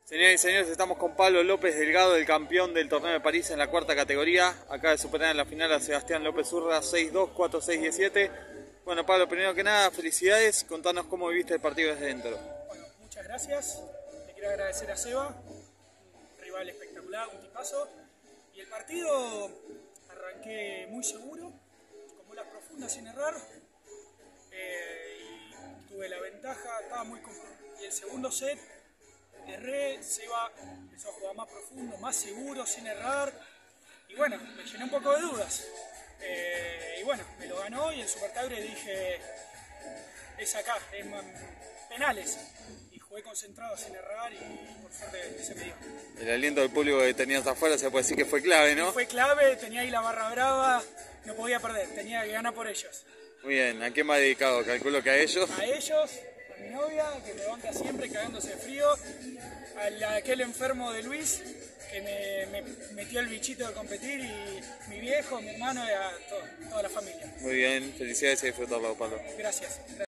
Señoras y señores, estamos con Pablo López Delgado, el campeón del torneo de París en la cuarta categoría. Acaba de superar en la final a Sebastián López Urda, 6-2, 4-6, 17. Bueno, Pablo, primero que nada, felicidades. Contanos cómo viviste el partido desde dentro. Bueno, muchas gracias. Le quiero agradecer a Seba, un rival espectacular, un tipazo. Y el partido arranqué muy seguro, con bolas profundas sin errar. Y tuve la ventaja, estaba muy cómodo. Y el segundo set erré, Seba empezó a jugar más profundo, más seguro, sin errar. Y bueno, me llené un poco de dudas. Y bueno, me lo ganó y en Super Tiebreak dije, es acá, es penales. Y jugué concentrado sin errar y por suerte se me dio. El aliento del público que tenías afuera se puede decir que fue clave, ¿no? Fue clave, tenía ahí la barra brava, no podía perder, tenía que ganar por ellos. Muy bien, ¿a quién me ha dedicado? Calculo que a ellos. A ellos, a mi novia, que me banca siempre cagándose de frío, a aquel enfermo de Luis, que me metió el bichito de competir, y mi viejo, mi hermano y a toda la familia. Muy bien, felicidades y disfrutarlo, Pablo. Gracias.